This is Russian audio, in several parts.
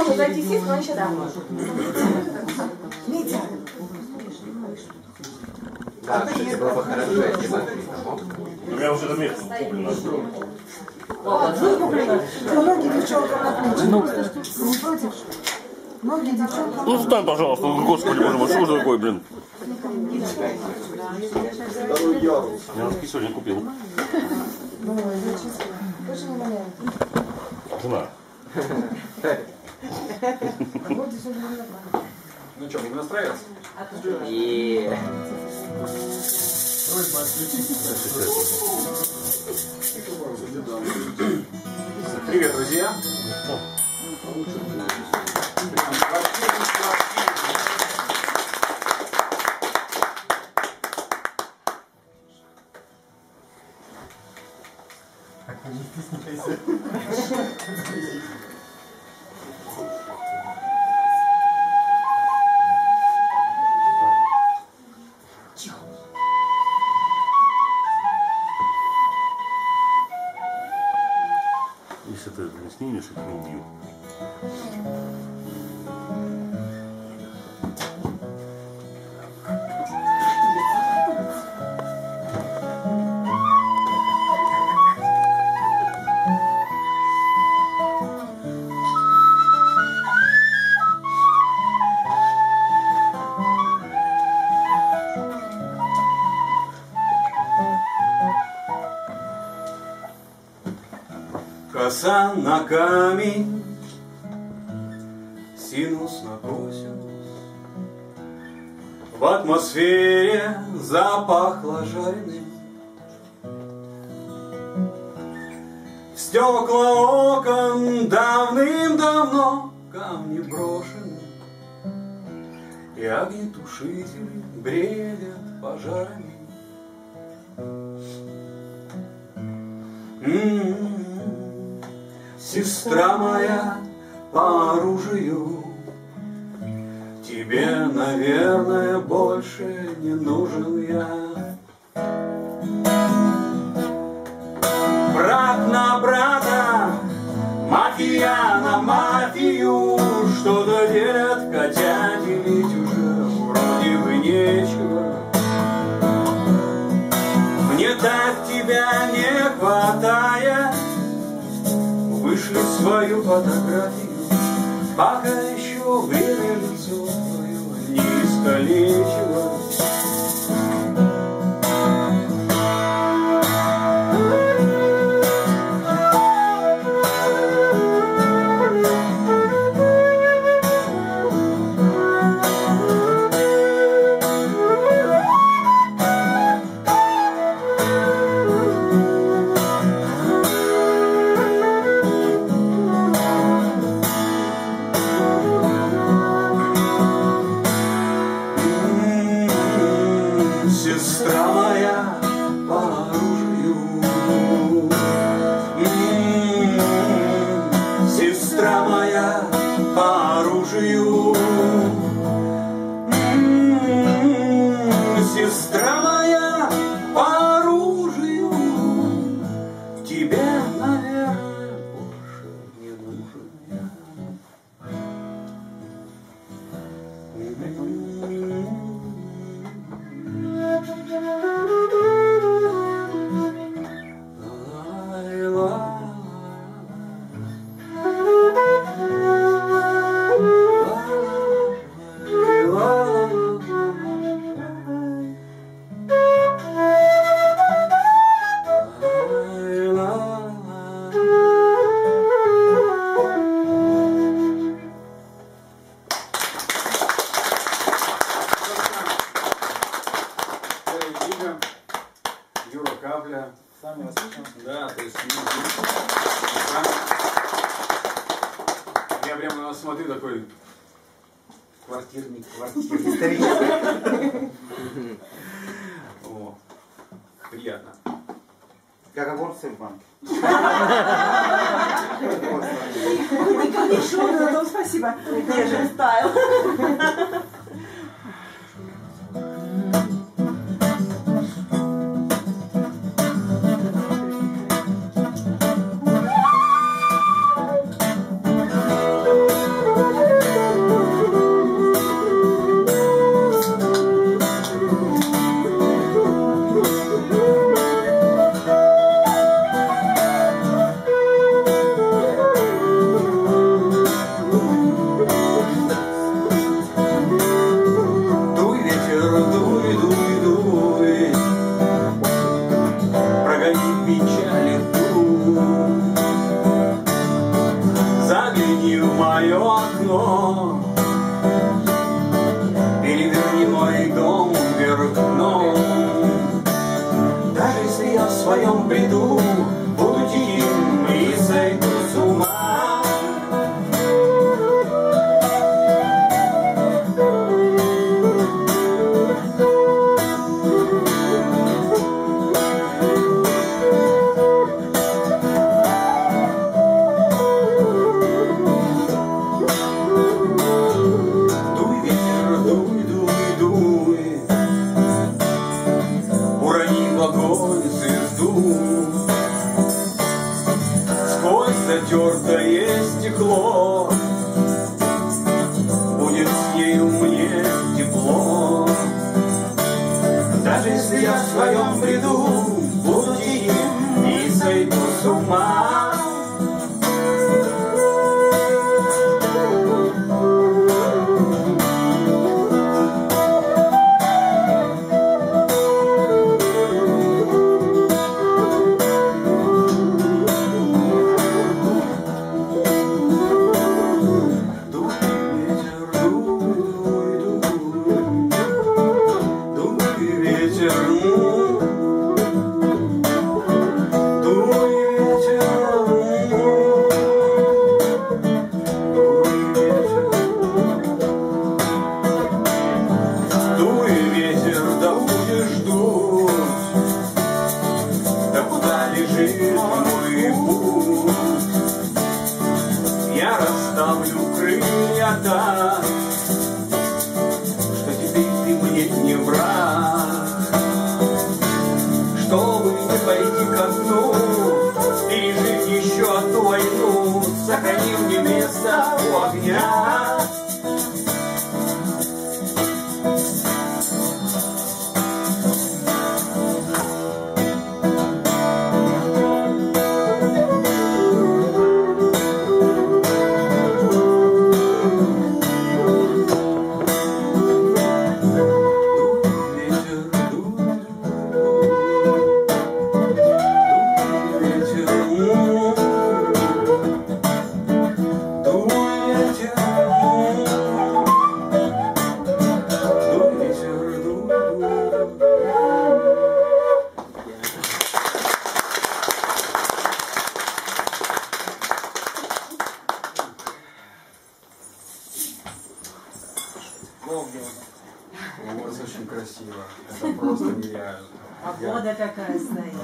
может зайти сесть, но сейчас... Митя! Да, кстати, было бы хорошо, если бы это У меня уже это место куплено. Ноги девчонкам на плечи. Не против? Ноги девчонкам. Ну встань, пожалуйста, господи боже мой, что же такое, блин? Я носки сегодня купил. Жена. Ну что, будем настраиваться? Привет, друзья! Если ты не снимешь, это не убью. Коса на камень, синус на косинус. В атмосфере запахло жареным. В стекла окон давным-давно камни брошены, и огнетушители бредят пожарами. Сестра моя по оружию, тебе, наверное, больше не нужен я. Брат на брата, мафия на мафию, что-то делят, хотя делить уже вроде бы нечего. Мне так тебя не хватает. Вышли свою фотографию, пока еще время лицо твое не искалечило. Сестра моя по оружию, сестра моя по оружию, сестра моя по оружию, тебе, наверное, больше не нужен я. Юра Капля. Сами восхищаемся. Да, то есть я прямо смотрю такой квартирник. О, приятно. Как огурцы в банке. Не шутка, но спасибо. Держи стайл. взгляни в мое окно, переверни мой дом вверх дном. Даже если я в своем бреду буду тихим и сойду с ума. Затертое стекло, будет с нею мне тепло. Даже если я в своем бреду буду тихим и сойду с ума. Я расставлю крылья так, что теперь ты мне не враг. Чтобы не пойти ко дну, пережить еще одну войну, сохрани мне место у огня. У вас очень красиво. Это просто нереально. Погода какая стоит.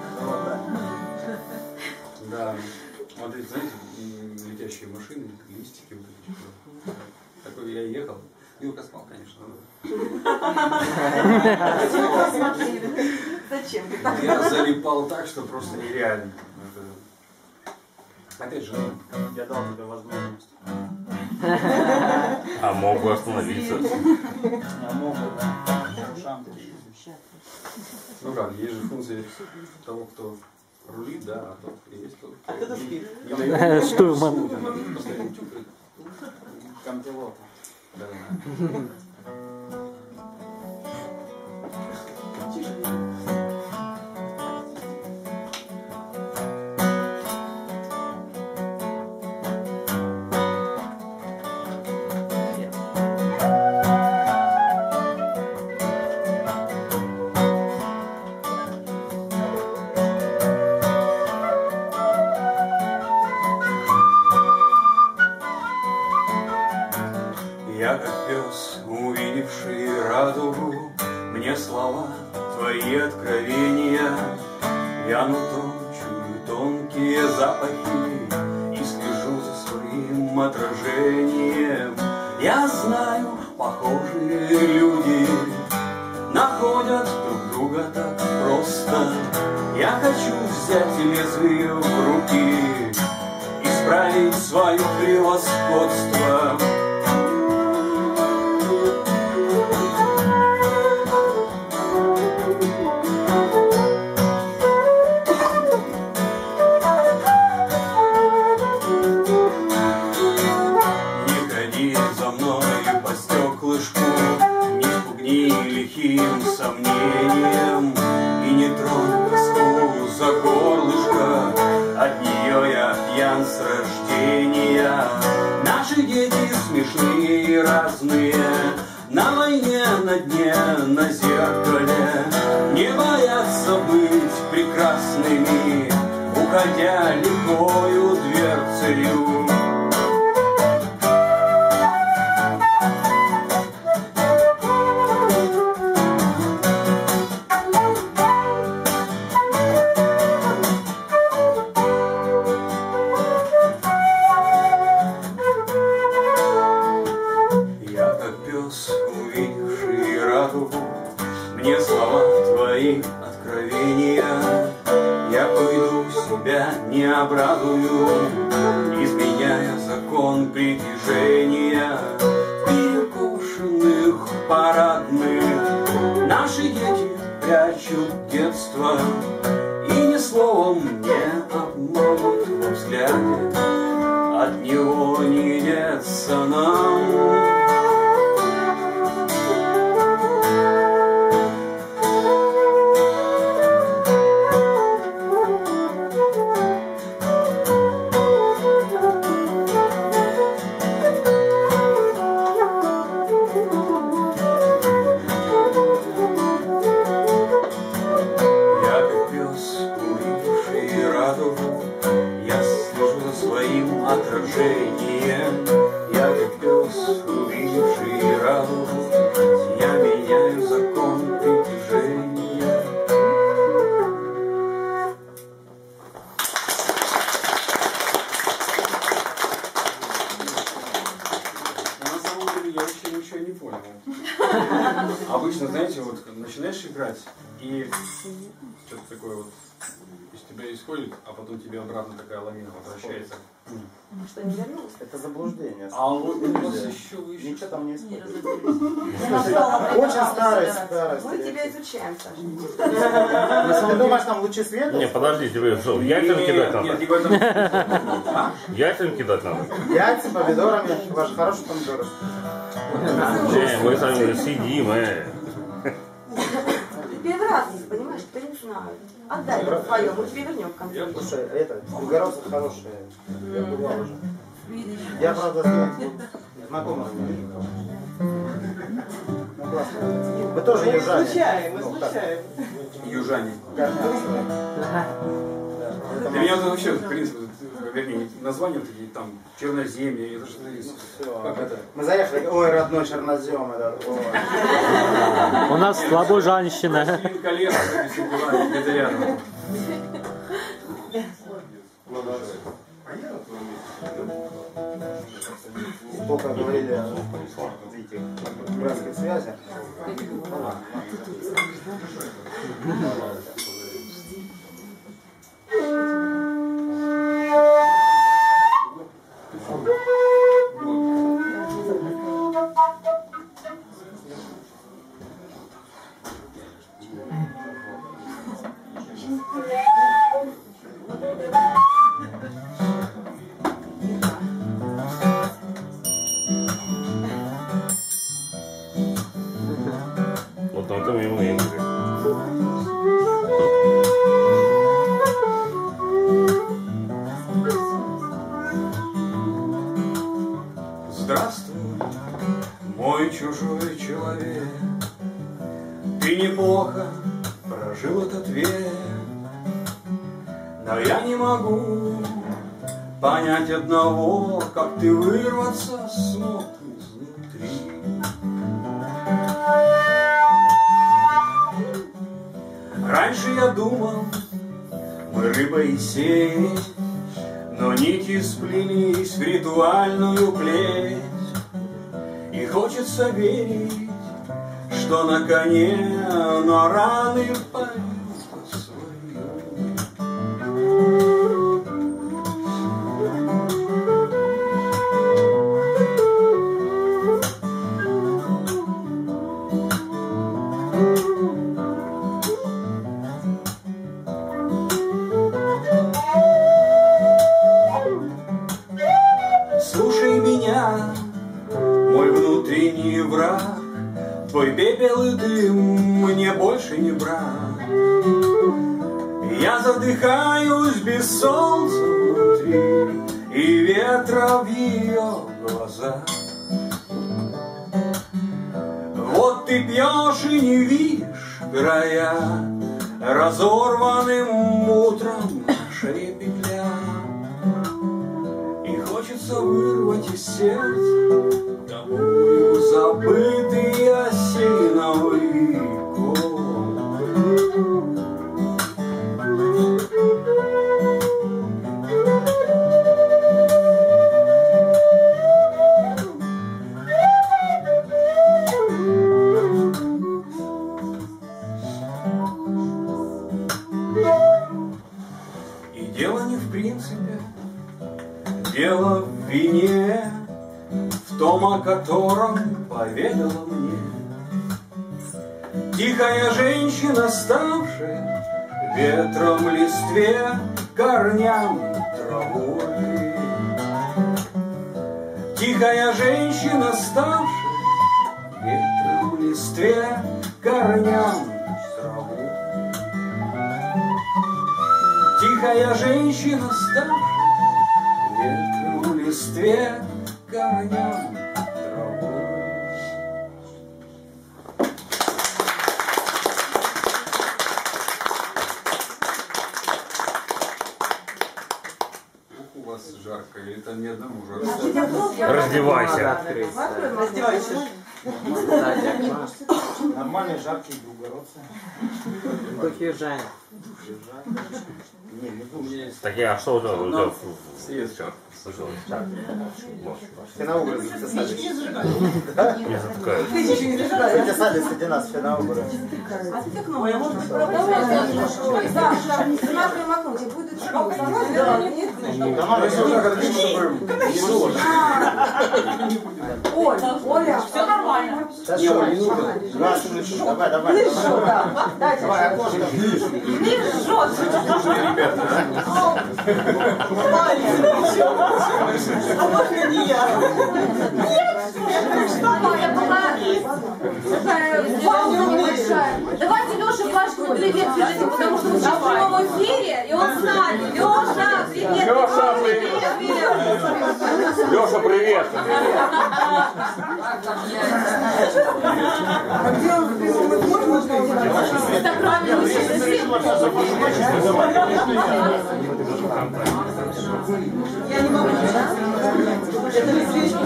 Да. Вот эти, знаете, летящие машины, листики вот эти. Такой я ехал. Юрка спал, конечно. Зачем ты? Я залипал так, что просто нереально. Опять же, я дал тебе возможность. А мог бы остановиться. Я мог бы, да. Шанс. Ну как, есть же функция того, кто рулит, да, а тот есть тот, кто спит. Штурман. Постоянно тюкает. Компилот. Да. Я как пес, увидевший радугу, мне слова твои откровения. Я нутром чую тонкие запахи и слежу за своим отражением. Я знаю, похожие люди находят друг друга так просто. Я хочу взять лезвие в руки, исправить свое превосходство. Сомнением и не тронь тоску за горлышко, от нее я пьян с рождения. дети смешные и разные, на войне, на дне, на зеркале, не боятся быть прекрасными, уходя легкою дверцею. Мне слова твои откровения, я пойду себя не обрадую, изменяя закон притяжения. В перекошенных парадных наши дети прячут детство, и ни словом не обманут во взгляде, от него не деться нам. Отражением, я как пес, увидевший радугу, я меняю закон притяжения. На самом деле я вообще ничего не понял. Обычно, знаете, вот начинаешь играть, и что-то такое вот из тебя исходит, а потом тебе обратно такая лавина возвращается. Что, не вернулся? Это заблуждение. А вот у вас еще вы еще... Ничего там не исходит. Очень старый. Мы тебя изучаем, Саша. Ты думаешь, там лучи света? Не, подождите, вы что, яйцам кидать надо? Нет, не в этом. Яйцам кидать надо? Яйца, помидорами, ваши хорошие помидоры. Не, мы с вами сидим, Ты первый раз здесь, понимаешь, кто не знает. Отдай свое, мы тебе вернем в конце. Слушай, это, Белгородцы хорошие. Я бывал уже. Я, правда, с ним знакомый. Ну, классно. Мы тоже южане. Мы случаем. Южане. Горняцкие. Для меня это вообще, в принципе, вернее, названия такие там черноземье, это что-то есть. Как это? Мы заехали, ой, родной чернозем. Это, У нас слабожанщина. Колено, если дела, где-то рядом. Сколько говорили о этих братских связях. Вот там это мимо игры. Здравствуй, мой чужой человек, ты неплохо прожил этот век, но я не могу понять одного, как ты вырваться смог изнутри. Раньше я думал, мы рыба и сеть, но нити сплелись в ритуальную плеть. И хочется верить, что на коне, но раны поют по-своему. Слушай меня, мой внутренний враг, твой пепел и дым мне больше не брат. Я задыхаюсь без солнца внутри, и ветра в ее глазах. Вот ты пьешь и не видишь края, разорванным утром на шее петля. И хочется вырвать из сердца тобою забытый осиновый кол. И дело не в принципе, дело в вине, в том, о котором поведала мне тихая женщина, ставшая ветром листве, корням травой. Тихая женщина, ставшая ветром листве, корням травой. Тихая женщина, ставшая ветром листве, корням травой. У вас жарко, или там ни одному жарко? Раздевайся. Раздевайся. Нормальные, жаркие, двугородцы. Духи Женя. Не, не душ. Так я что уже Свет чар. слышал? Финоугры затесались. Не затыкают. Ты ничего не зажигаешь. Затесались среди нас финоугры. А ты окно можешь? Ой, Саша, ты надо макнуть, и будет шок. Да, нет? Оля, все нормально. Да что, не нужно. Давай, давай. Ты что, да? Дайте. Давай, окошко. Не жжет. А можно не я? Давайте Леше Пашку привет скажите, потому что мы сейчас в прямом эфире, и он с нами. Леша, привет! Леша, привет! Леша, привет! А где он в прямом эфире можно сделать? Так правильно, Я не могу. Это не свечки.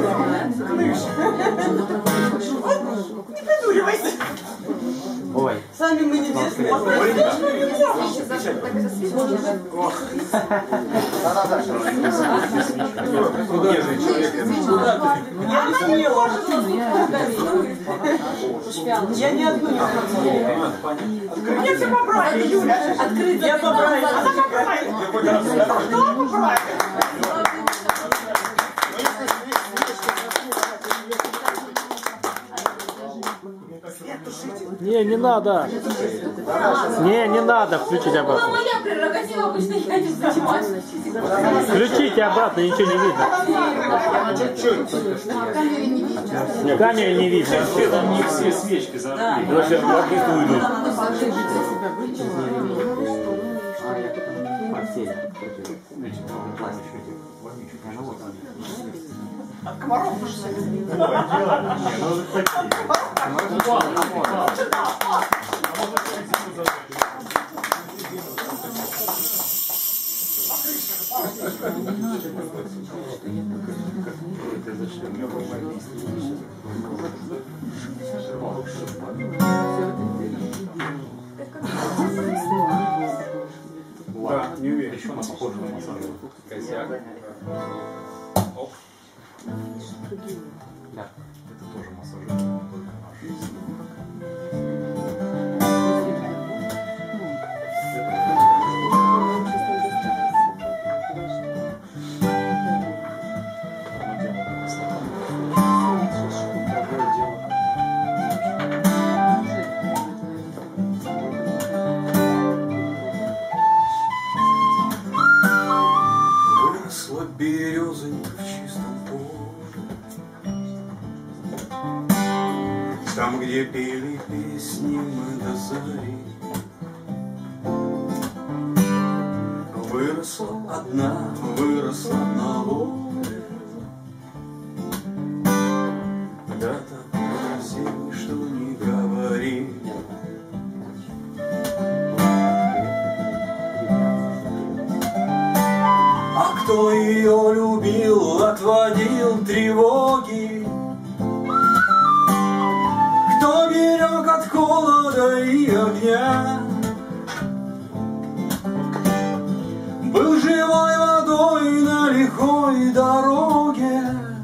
Не придуривайся. Ой. Сами мы небесные. Она не может. Я ни одну не хотела. Я все поправила, Юля. Я поправила. Она поправила. Что поправила? Не надо. Не надо включить Ну, обратно. моя прерогатива обычно я не занимаюсь. Включите обратно, ничего не видно. В камере не видно. Там не все свечки зажгли. Сейчас логисты уйдут. От комаров Да, не уверен. Еще она похожа на массаж. Косяк. Оп. Да, это тоже массажер, только наш. Выросла березонька в чистом поле, там, где пели песни мы до зари. Выросла одна, выросла на воле. Да так красиво, что не говори. А кто ее любил, отводил тревоги, кто берег от холода и огня, был живой водой на лихой дороге.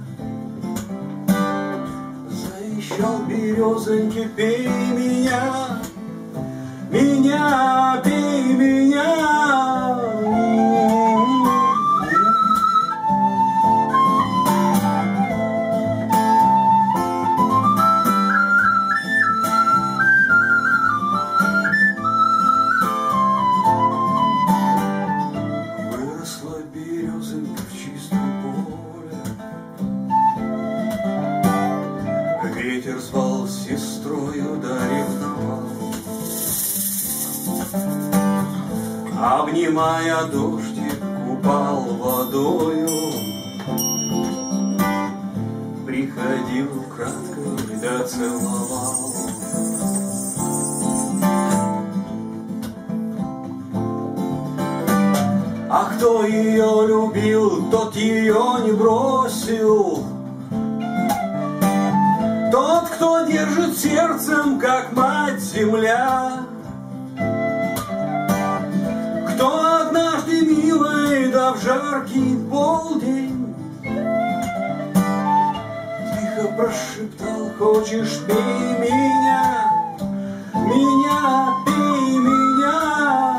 Заищал березоньки, пей меня, меня, пей меня. Выросла березонька в чистом поле. Ветер звал сестрою, да ревновал. Обнимая дождик, купал водою. Приходил украдкой, да целовал. А кто ее любил, тот ее не бросил. Тот, кто держит сердцем, как мать земля. Кто однажды милой, да в жаркий полдень тихо прошептал: хочешь, пей меня, меня, пей меня.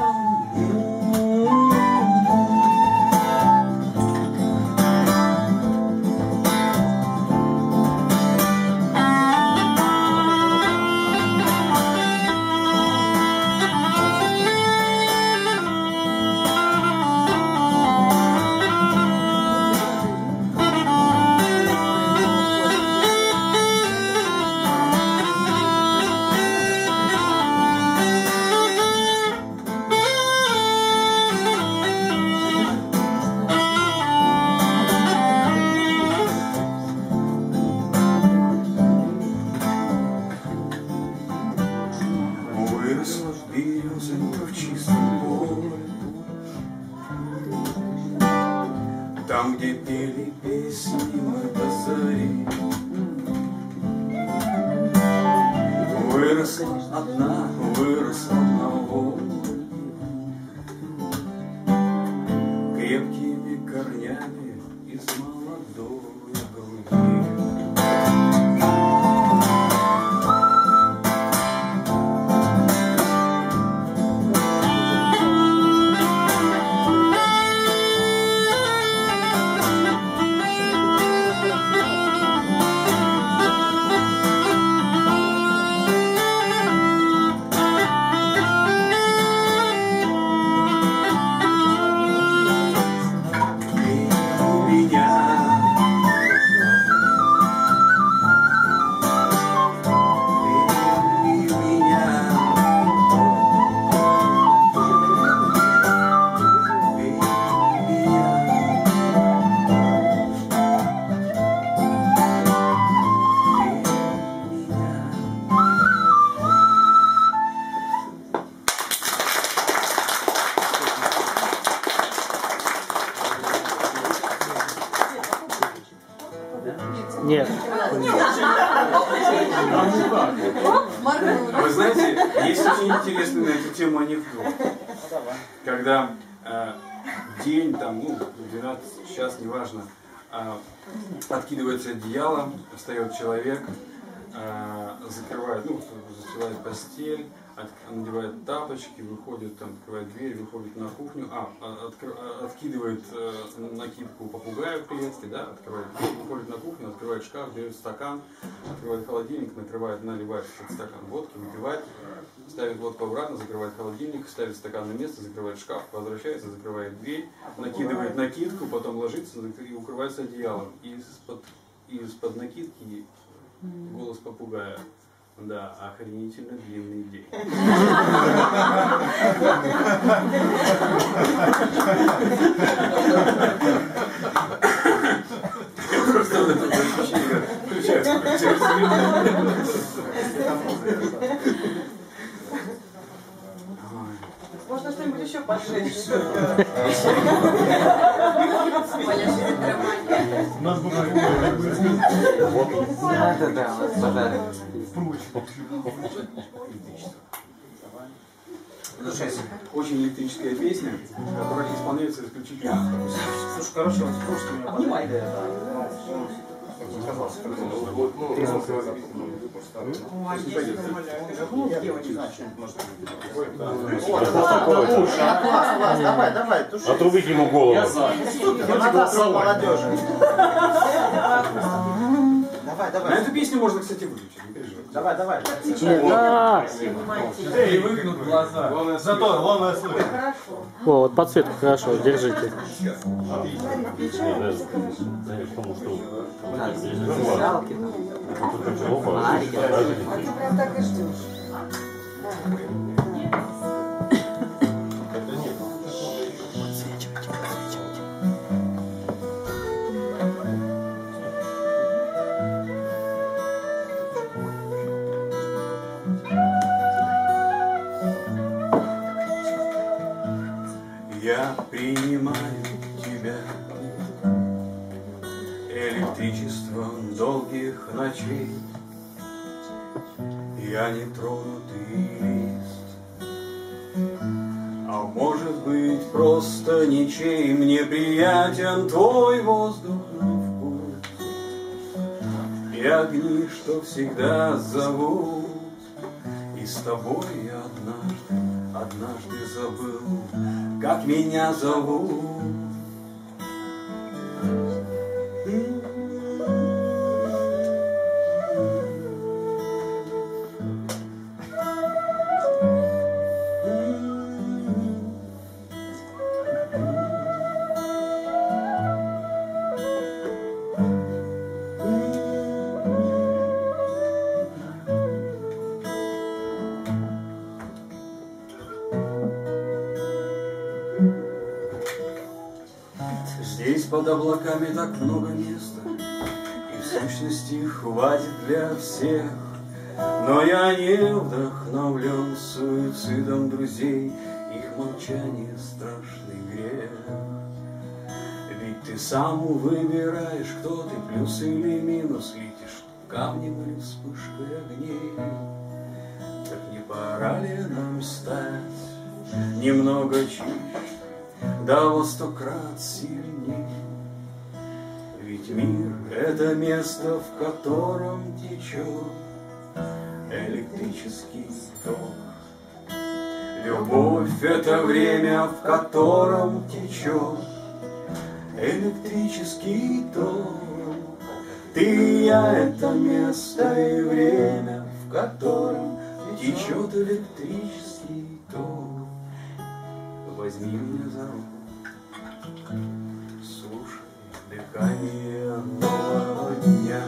Выросла березонька в чистом поле, там, где пели песни мы до зари. Выросла одна, выросла на волне, крепкими корнями из молодой груди. Нет. Вы знаете, есть очень интересный на эту тему анекдот. Когда день, там, 12 час, неважно, откидывается одеяло, встает человек, закрывает, застилает постель, надевает тапочки, выходит, там, открывает дверь, выходит на кухню, откидывает накидку попугая в клетке, да, открывает дверь, выходит на кухню, открывает шкаф, берет стакан, открывает холодильник, наливает этот стакан водки, выпивает, ставит водку обратно, закрывает холодильник, ставит стакан на место, закрывает шкаф, возвращается, закрывает дверь, накидывает накидку, потом ложится и укрывается одеялом. И из-под накидки голос попугая: Да, охренительно длинный день. Просто вот это ощущение, включается. Можно что-нибудь еще пожечь. Да, у нас пожары. Очень электрическая песня, которая исполняется исключительно. Слушай, короче, вот слушайте меня, поднимай. Давай, туши. Отрубить ему голову. Молодежи. Давай. На эту песню можно, кстати, выключить, не переживай. Давай. Да. И выгнут глаза. Зато главное слышать. О, вот подсветку хорошо, держите. Зажигалки там. Фонарики. Прям так и ждешь. Я принимаю тебя электричеством долгих ночей. Я не тронутый лист, а может быть просто ничей. Мне приятен твой воздух на вкус и огни, что всегда зовут. И с тобой я однажды забыл, как меня зовут. Здесь под облаками так много места, и в сущности хватит для всех. Но я не вдохновлен суицидом друзей, их молчание страшный грех. Ведь ты сам выбираешь, кто ты, плюс или минус, летишь камнем или вспышкой огней. Так не пора ли нам стать немного чище, да во 100 крат сильней? Ведь мир — это место, в котором течет электрический ток. Любовь — это время, в котором течет электрический ток. Ты и я — это место и время, в котором течет электрический ток. Возьми меня за руку, слушай дыхание нового дня.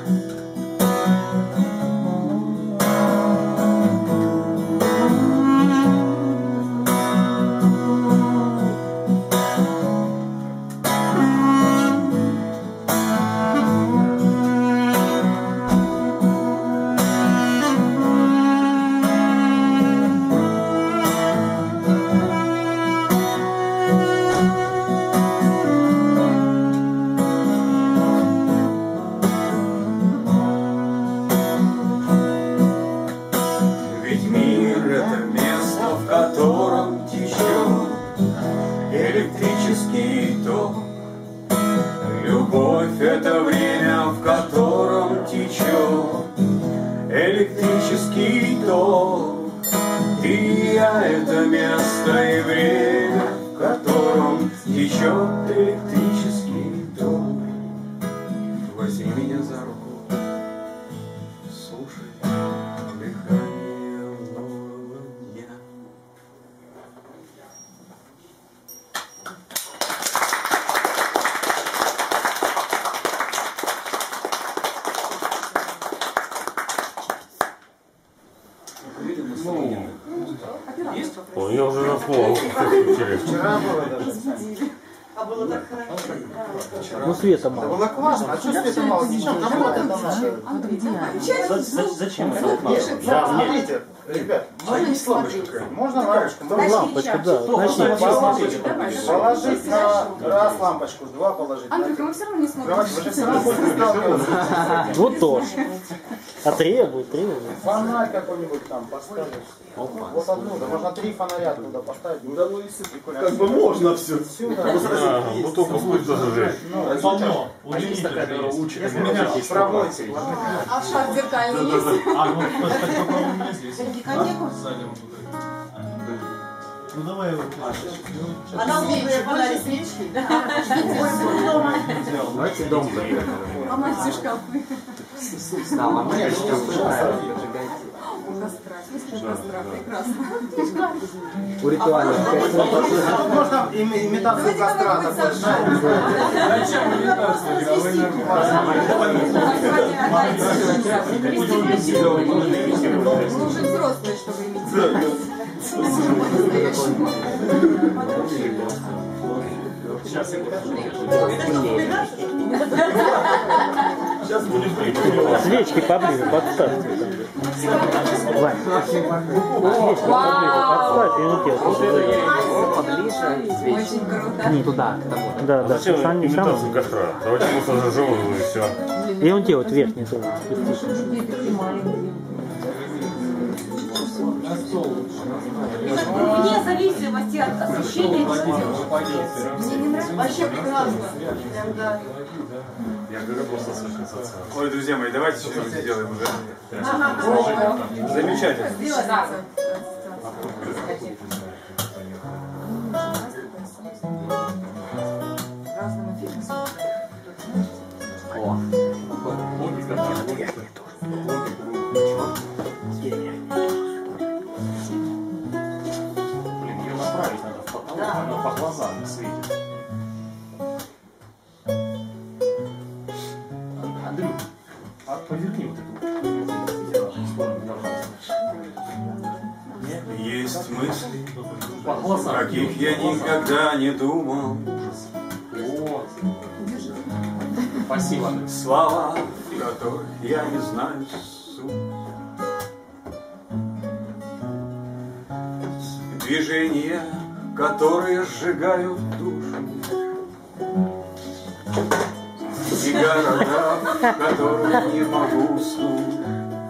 Ведь мир — это место, в котором течет электрический ток. Любовь — это время, в котором течет электрический ток. Ты и я — это место и время, в котором течет электрический ток. Возьми меня за руку, слушай дыхание нового дня. Ну, я уже заснул. Вчера было даже. А было так хорошо. Ну, света Да мало. было классно. А что света мало? Ничего, кому это надо? Зачем это? Смотрите, ребят, Есть лампочка какая-нибудь? можно лампочку? Лампочка, да. Положить на раз лампочку, два положить. Андрюха, мы все равно не смотрим. Давайте, вы же все равно будете сталкиваться. Вот тоже. А требует. Фонарь какой-нибудь там поставить. Вот одну, да можно 3 фонаря туда поставить. Ну, да, ну и Как бы можно все. Бутылку будет тоже жечь. Полно. Удивительно, которая учит. Если меня проводите. А шаг зеркальный есть? Ну давай его. Она умная фонарик свечки. Давайте дом поехали. А мать все шкафы. Да, мама, я что Костра, прекрасно. у ритуальных. Можно имитацию костра такой. Зачем имитация? Мы уже взрослые, чтобы имитировать. Сейчас я Сейчас будем прикрывать. Свечки поближе подставьте. Вань, свечки поближе подставь и вот это. Поближе. Очень круто. Не туда, к тому. Да, да. Зачем Сам не сам. имитацию костра? Давайте просто зажжем его и все. И он делает верхний тоже. Вне зависимости от освещения. Мне не нравится. Вообще прекрасно. Прям, да. Я говорю просто слышать. Ой, друзья мои, давайте что-нибудь сделаем уже. Замечательно. Блин, ее направить надо в потолок, она по глазам не светит. Андрюх, а поверни вот эту сторону должна. Есть мысли, По глазам. каких я никогда не думал. Вот. Спасибо. Слова, которых я не знаю суть. Движения, которые сжигают душу. И города, в которых не могу уснуть.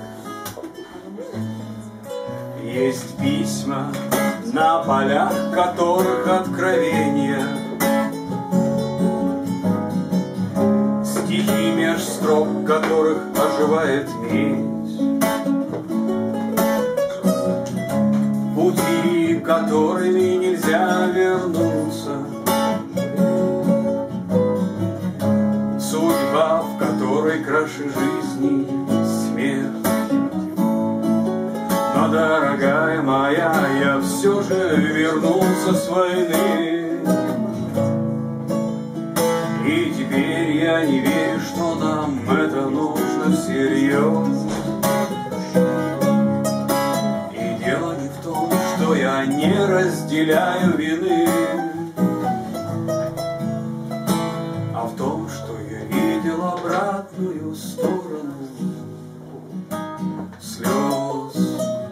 Есть письма, на полях которых откровения. Стихи меж строк, которых оживает медь. Пути, которыми нельзя вернуться. Судьба, в которой краше жизни смерть. Но, дорогая моя, я все же вернулся с войны. И теперь я не верю, что нам это нужно всерьез. И дело не в том, что я не разделяю вины, а в том, что я видел обратную сторону слез.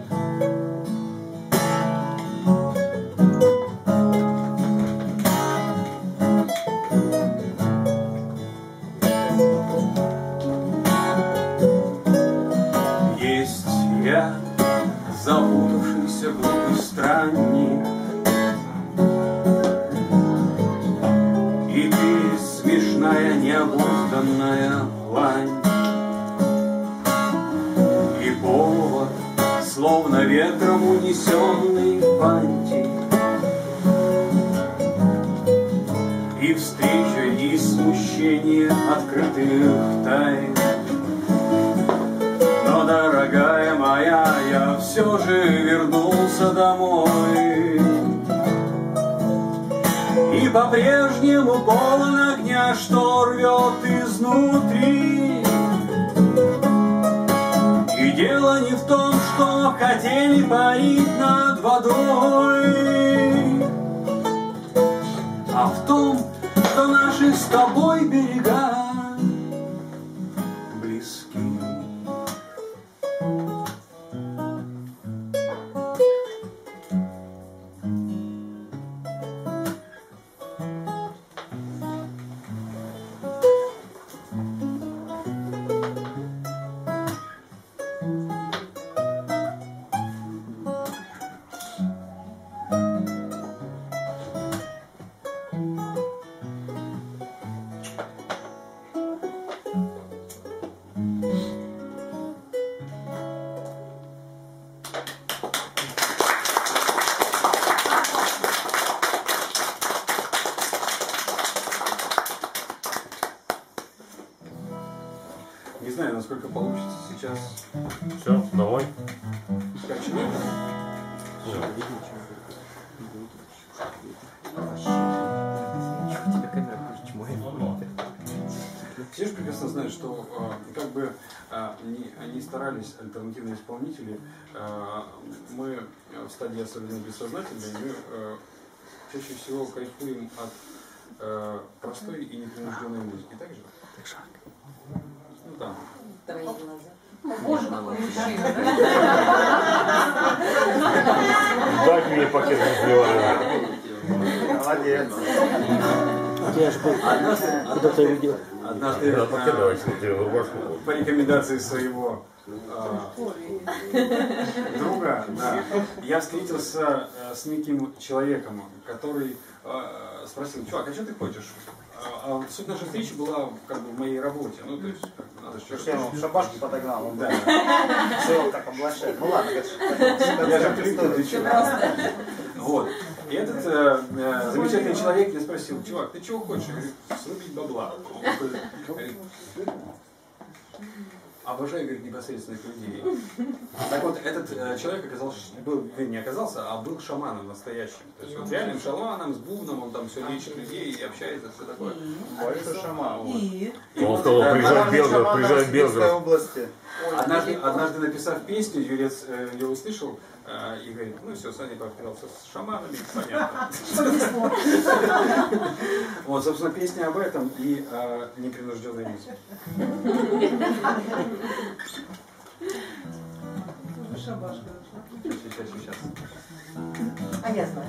Есть я, запутавшийся глупый странник, и ты смешная, необузданная лань. И повод, словно ветром унесенный фантик, и встреча, и смущение открытых тайн. Но, дорогая моя, я все же вернулся домой. И по-прежнему полон огня, что рвет изнутри. И дело не в том, что хотели парить над водой, а в том, что наши с тобой берега близки. Не знаю, насколько получится сейчас. Все, давай. Качнем. Все же прекрасно знают, что как бы они старались, альтернативные исполнители, мы в стадии особенно бессознательной, мы чаще всего кайфуем от простой и непринужденной музыки. Так же? Ну да. Боже, какой мужчина. Дай мне пакет разговаривать. Молодец. Я же куда-то видел. Однажды по рекомендации своего друга, да, я встретился с неким человеком, который спросил: чувак, а что ты хочешь? А суть нашей встречи была как бы в моей работе. Ну, то есть, как бы, надо что-то. Я ему шабашку подогнал. Да. Все так облачает. Ну ладно, Я же привык, ты чего? Вот. И этот замечательный человек меня спросил: чувак, ты чего хочешь? Я говорю: срубить бабла. Он говорит: обожаю, говорит, непосредственных людей. Так вот, этот человек оказался, не оказался, а был шаманом настоящим. То есть вот реальным шаманом, с бубном, он там все лечит людей и общается, все такое. Большой шаман. Вот. И Он сказал, приезжай в Белгород. области. Однажды написав песню, Юрец ее услышал и говорит: ну все, Саня повторялся с шаманами, понятно. Вот, собственно, песня об этом и непринужденной музыке. Сейчас. А я знаю.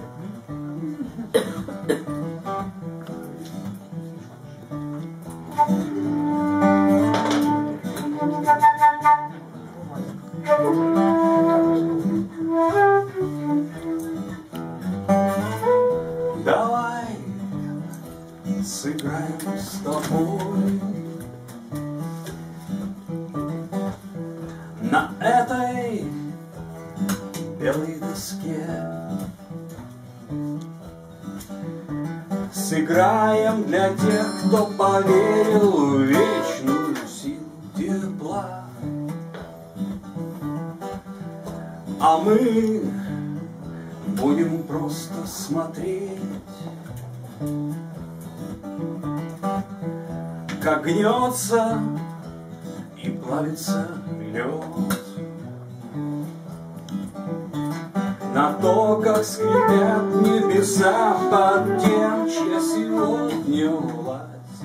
Давай сыграем с тобой на этой белой доске. Сыграем для тех, кто поверил в вечную силу тепла. А мы будем просто смотреть, как гнется и плавится лед, на то, как скрипят небеса под тем, чья сегодня власть.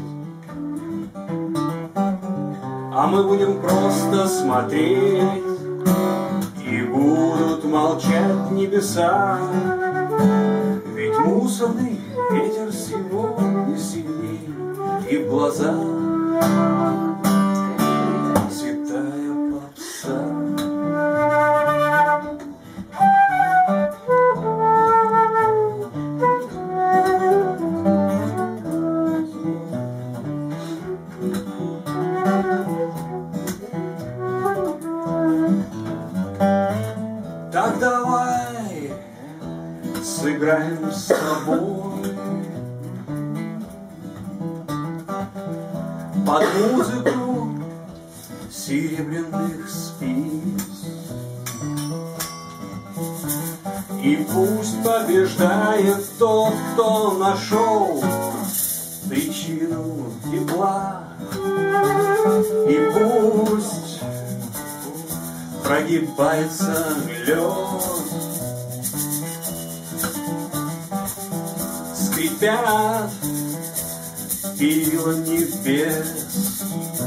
А мы будем просто смотреть, и будут молчать небеса, ведь мусорный ветер сегодня сильней, и в глаза святая попса. Так давай сыграем с тобой под музыку серебряных спиц, и пусть побеждает тот, кто нашел причину тепла, и пусть прогибается лед. Скрипят перила небес.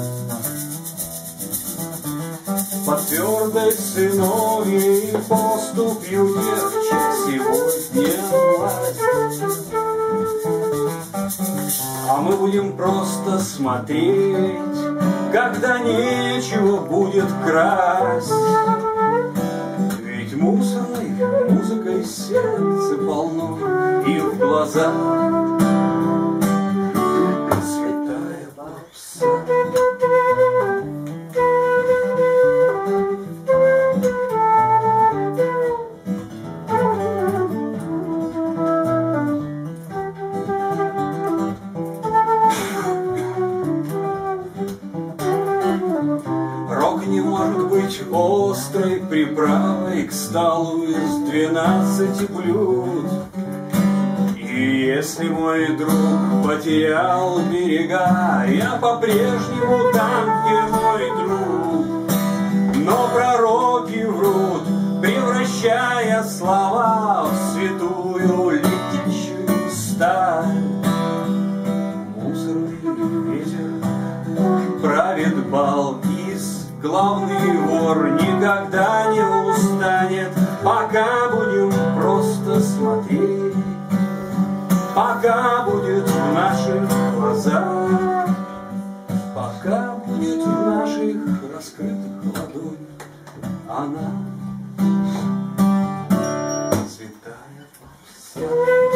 По твердой ценой и поступью легче сегодня власть. А мы будем просто смотреть, когда нечего будет красть. Ведь мусорной музыкой сердце полно и в глазах святая попса. Острой приправой к столу из 12 блюд. И если мой друг потерял берега, я по-прежнему там, где мой друг. Но пророки врут, превращая слова в святую летящую сталь. Мусорный ветер правит бал. Главный вор никогда не устанет, пока будем просто смотреть, пока будет в наших глазах, пока будет в наших раскрытых ладонях она святая попса.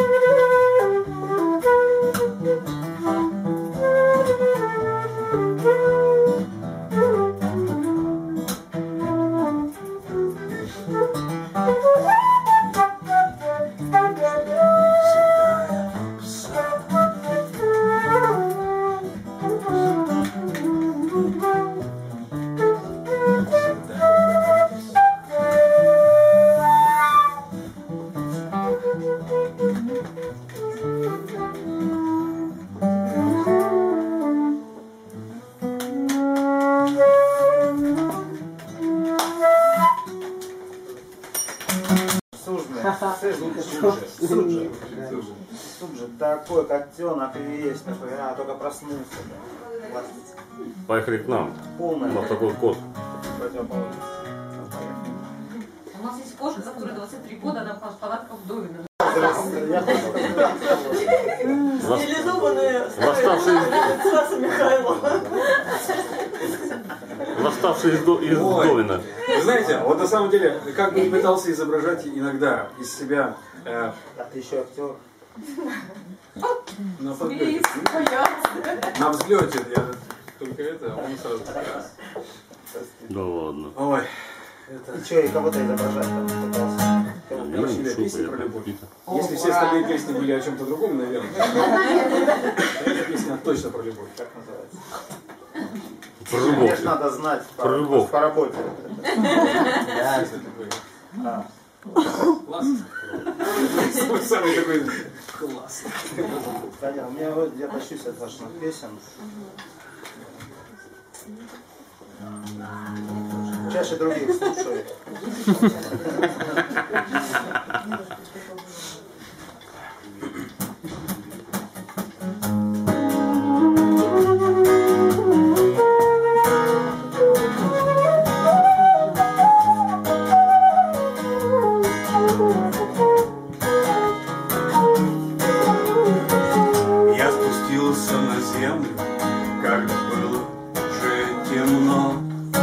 Суджи, такой котенок и есть такой, только проснулся. Да. Поехали к нам. Полная. У нас такой кот. У нас есть кошка, которая 23 года, она палатка в доме. Стилизованные Стаса Михайлова. Восставший из Довина. Вы знаете, вот на самом деле, как бы ни пытался изображать иногда из себя... А ты еще актер? На взлете. На взлете я только это, а он сразу... Да ладно. Ой. И что, и кого-то изображать там пытался? Короче, песни про любовь. Если все остальные песни были о чем-то другом, наверное. Эта песня точно про любовь. Как называется? Про любовь. Конечно, надо знать по работе. Класс. Самый такой класс. Таня, у меня вот я тащусь от ваших песен. Чаще других слушаю. Я спустился на землю, когда было уже темно.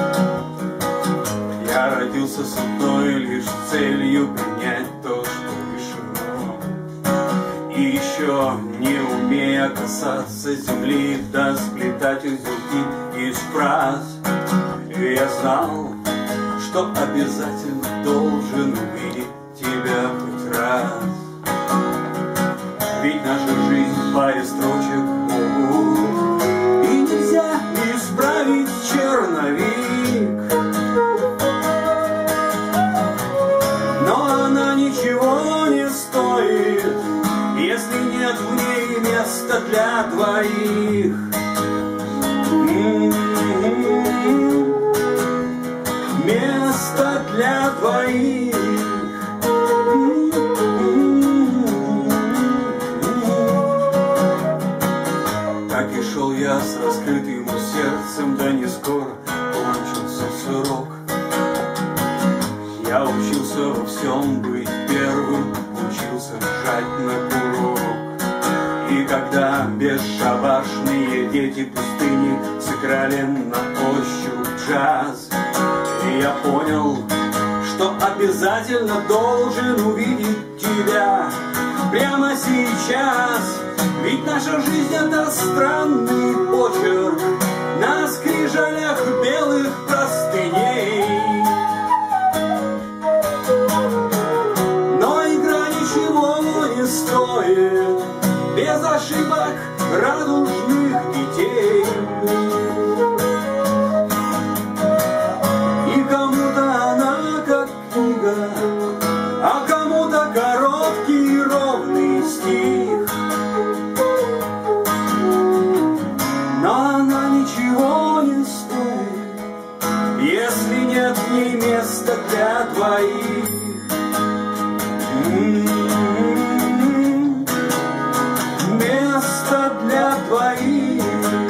Я родился с одной лишь целью принять то, что решено. И еще не умея касаться земли, да сплетать узелки из фраз, я знал, что обязательно должен увидеть тебя хоть раз. Ведь наша жизнь в паре строчек, и нельзя исправить черновик. Но она ничего не стоит, если нет в ней места для двоих. Места для двоих. Так и шел я с раскрытым сердцем, да не скоро кончился срок. Я учился во всем быть первым, учился жать на курок. И когда бесшабашные дети пустыни сыграли на ощупь джаз, и я понял, что обязательно должен увидеть тебя прямо сейчас. Ведь наша жизнь — это странный почерк на скрижалях белых простыней. Но игра ничего не стоит без ошибок радужных детей. И кому-то она как книга, а кому-то короткий ровный стих. Но она ничего не стоит, если нет в ней места для двоих. Место для двоих.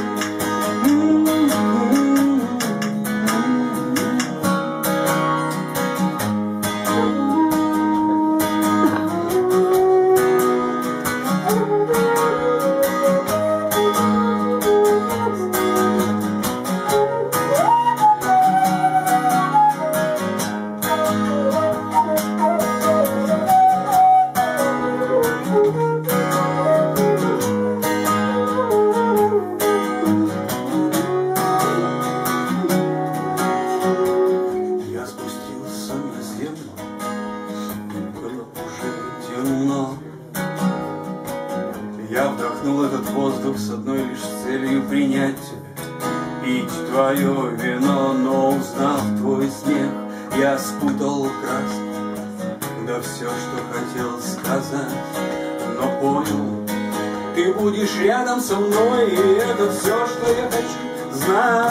Я вдохнул этот воздух с одной лишь целью принять тебя, пить твое вино, но узнав твой смех, я спутал краски, да все, что хотел сказать, но понял, ты будешь рядом со мной, и это все, что я хочу знать.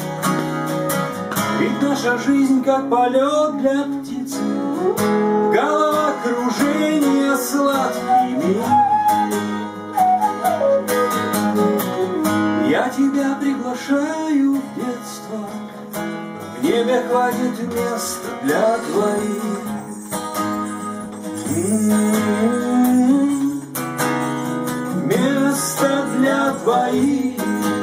Ведь наша жизнь как полет для птицы, головокружение сладкими. Я тебя приглашаю в детство, в небе хватит места для двоих. Место для двоих.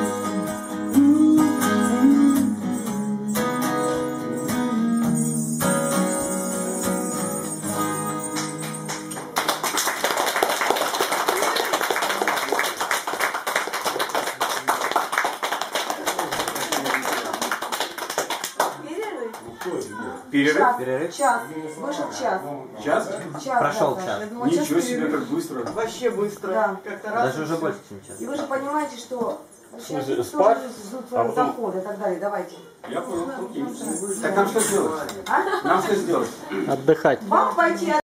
Перерыв? Перерыв? Час. Вышел час. Час? Прошел да, час. Я думала, час Ничего себе, перерыв. как быстро. Вообще быстро. Да. Как-то раз. Даже уже больше, чем час. И вы же понимаете, что сейчас смысле, тоже спать? ждут А своего потом- захода и так далее. Давайте. Я понял, окей. Так нам что сделать? Нам что сделать? Отдыхать. Вам пойти